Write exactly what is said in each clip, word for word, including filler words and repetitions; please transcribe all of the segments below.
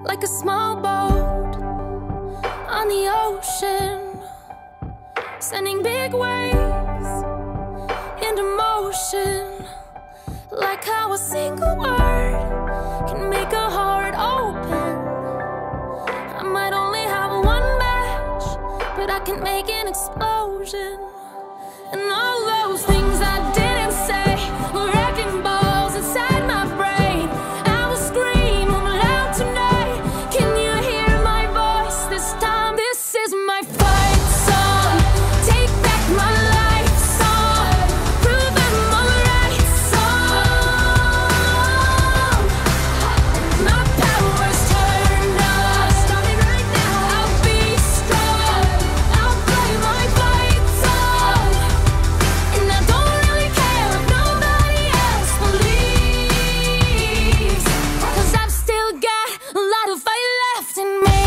like a small boat on the ocean, sending big waves into motion, like how a single word can make a heart open. I might only have one match, but I can make an explosion. And all those things I didn't say were wrecking balls inside my brain. I will scream loud tonight. Can you hear my voice this time? This is my fight song. Take back my life song. Prove I'm alright song. My power's turned on. Starting right now. I'll be strong. I'll play my fight song. And I don't really care if nobody else believes, 'cause I've still got a lot of fight left in me.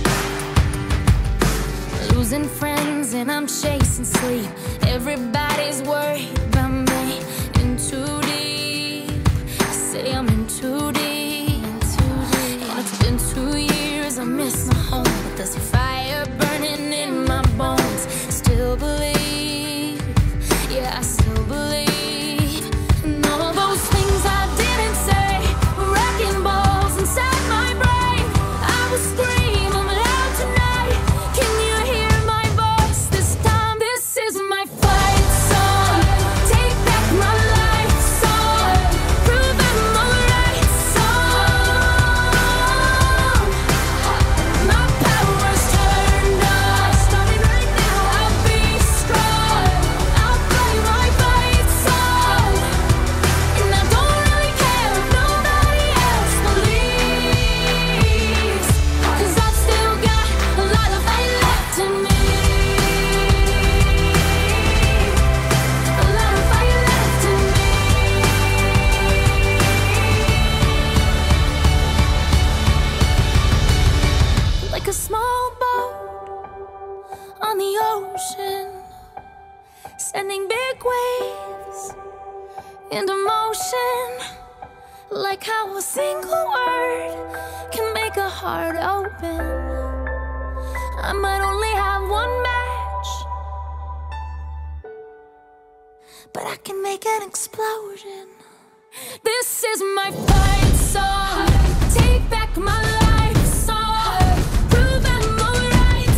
Losing friends and I'm chasing sleep. Everybody's worried about me. In too deep. Say I'm in too deep. And it's been two years, I miss my home, but there's a fire burning in my bones. Still believe, yeah, I still believe. And all those things I didn't say were wrecking balls inside my brain. I will scream I'm loud tonight. Can you hear my voice this time? This is my fight song. Take back my life song. Prove I'm alright song. My power's turned on. Starting right now. I'll be strong. I'll play my fight song. And I don't really care if nobody else believes, 'cause I've still got a lot of fight left in me. A lot of fight left in me. Like a small boat on the ocean, sending big waves into motion, like how a single word can make a heart open. I might only have one match, but I can make an explosion. This is my fight song. Take back my life song. Prove I'm alright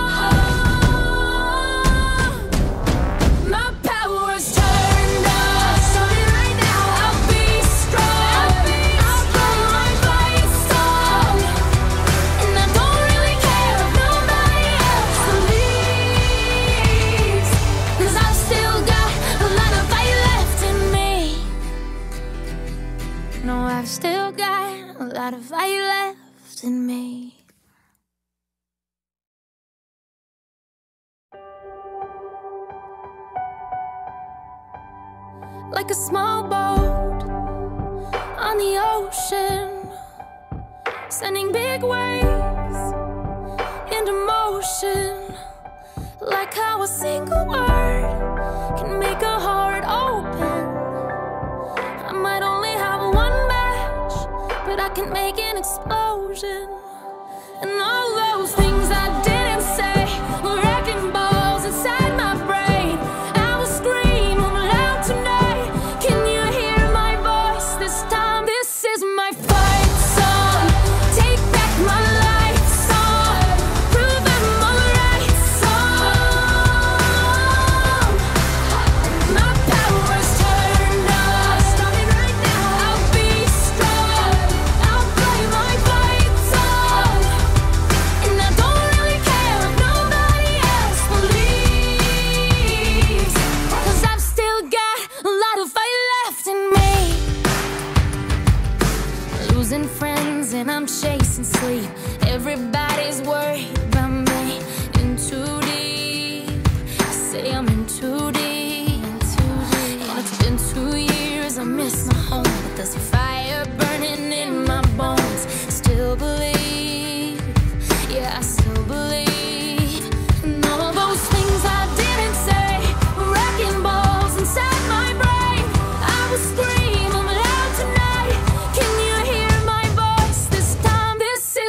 song. My power's turned on. Starting right now. I'll be strong. I'll play my fight song. And I don't really care if nobody else believes, 'cause I've still got a lot of fight left in me. No, I've still got a lot of fight left in me. Like a small boat on the ocean, sending big waves into motion, like how a single word can make a heart open. I might only have one match, but I can make an explosion. And all those things I didn't say were wrecking balls inside my brain. I will scream loud tonight. Can you hear my voice this time? This is my fight song. Take back my life song. Prove I'm alright song. My power's turned on. Starting right now. I'll be strong. I'll play my fight song. And I don't really care if nobody else believes, 'cause I've still got a lot of fight left in me. Losing friends and I'm chasing sleep. Everybody's worried about me. In too deep. Say I'm in too deep. And it's been two years, I miss my home, but there's a fire burning in my bones. Still believe, yeah, I still believe. And all those things I didn't say were wrecking balls inside my brain. I will scream I'm loud tonight. Can you hear my voice this time? This is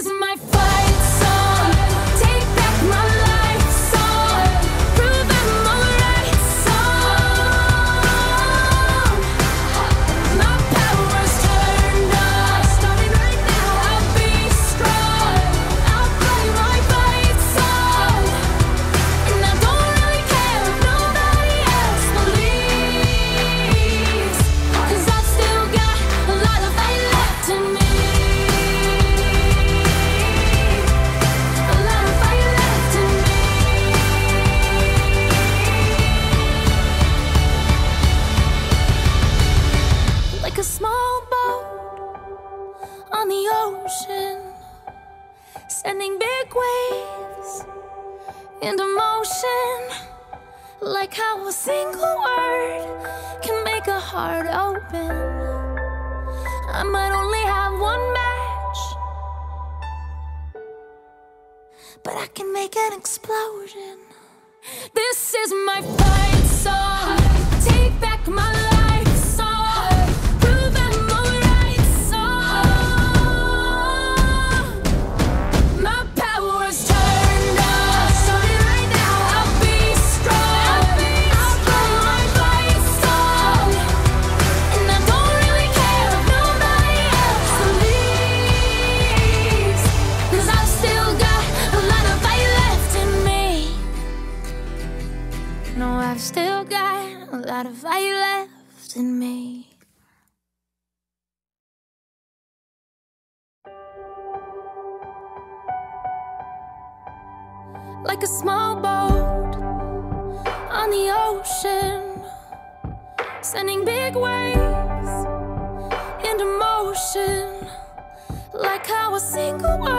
on the ocean, sending big waves into motion. Like how a single word can make a heart open. I might only have one match, but I can make an explosion. This is my fight song. Take back my life song. Prove I'm alright song. My power's turned on. Starting right now. I'll be strong. I'll play my fight song. And I don't really care if nobody else believes, 'cause I've still got a lot of fight left in me. No, I've still got a lot of fire left in me. Like a small boat on the ocean, sending big waves into motion. Like how a single